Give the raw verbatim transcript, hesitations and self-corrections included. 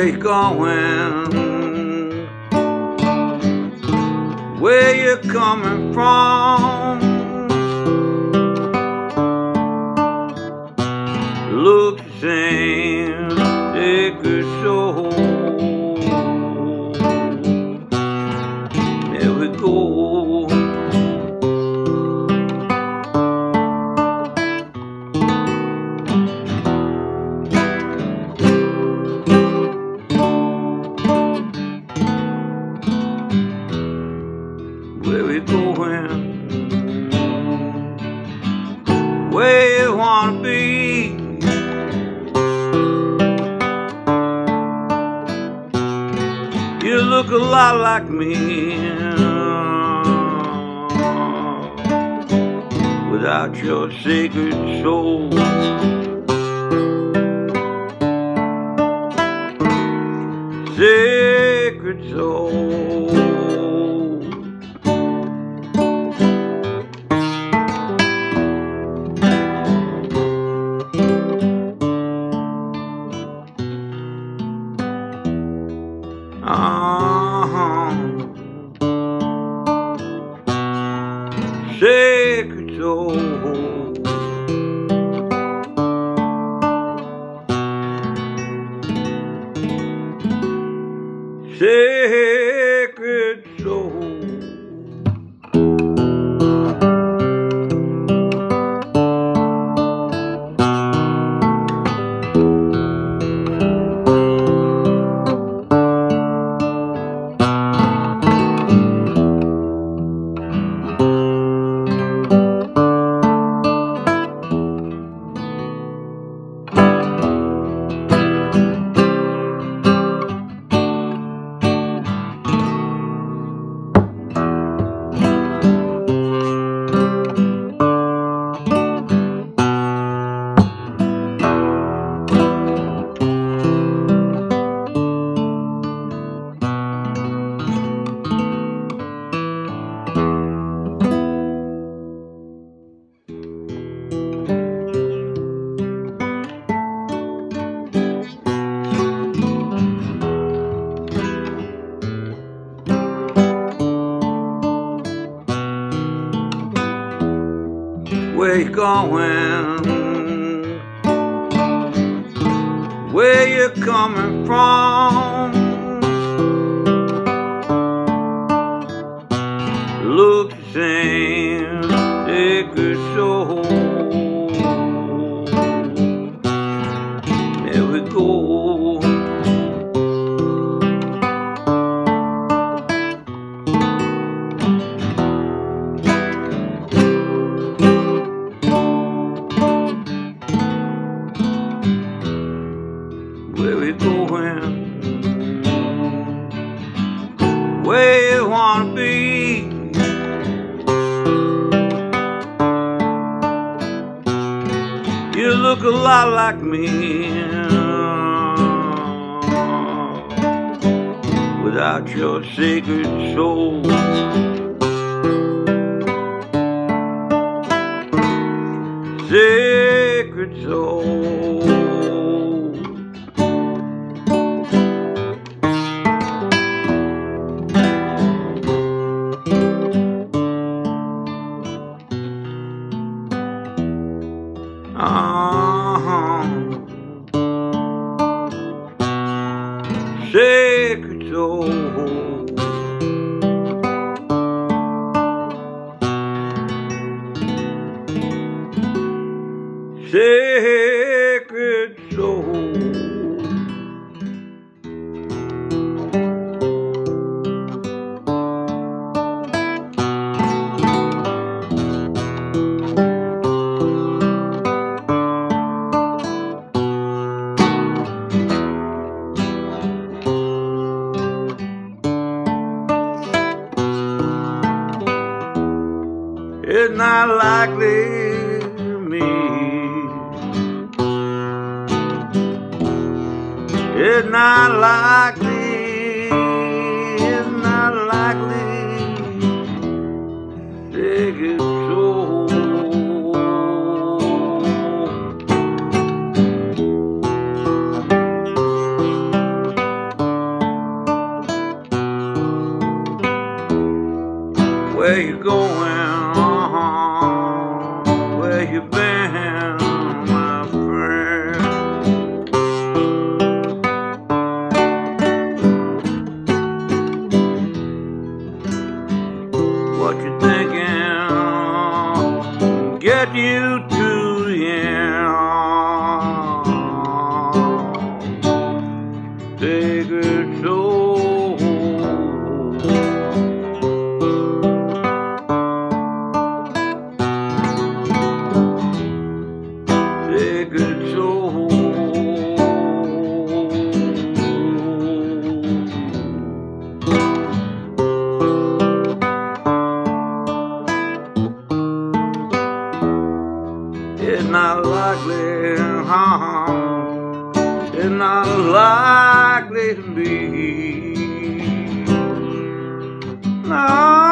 you going? Where you coming from? Look the same, take a soul. There we go. Where we going? Where you wanna be? You look a lot like me, without your sacred soul. Sacred soul. Uh-huh. Sacred soul. Sacred soul. Where you going? Where you coming from? Look the same, take a soul. There we go. Where we going? Where you wanna be? You look a lot like me, without your sacred soul. Sacred soul. Uh-huh. Sacred soul. Sacred soul. It's not likely me. It's not likely. It's not likely. Take it so. you going? Uh-huh. Where you been, my friend? What you thinking? Get you to the end. Take it slow. Take it slow. It's not likely, huh? It's not likely to be. No.